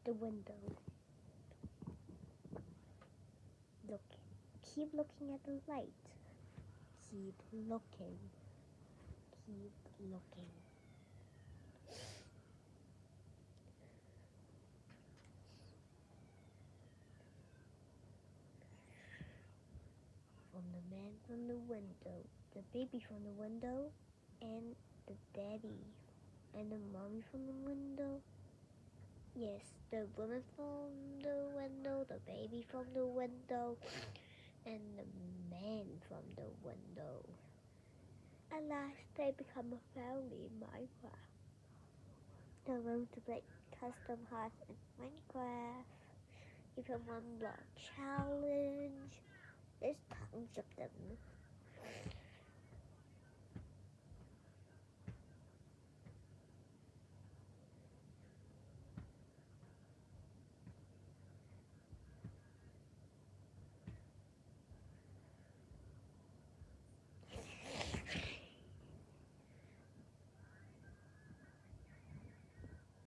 the window. Look, keep looking at the light. Keep looking. Keep looking. From the man from the window, the baby from the window, and the daddy and the mommy from the window. Yes, the woman from the window, the baby from the window, and the man from the window. At last, they become a family in Minecraft. They're going to play custom house in Minecraft. If you want block challenge, there's tons of them.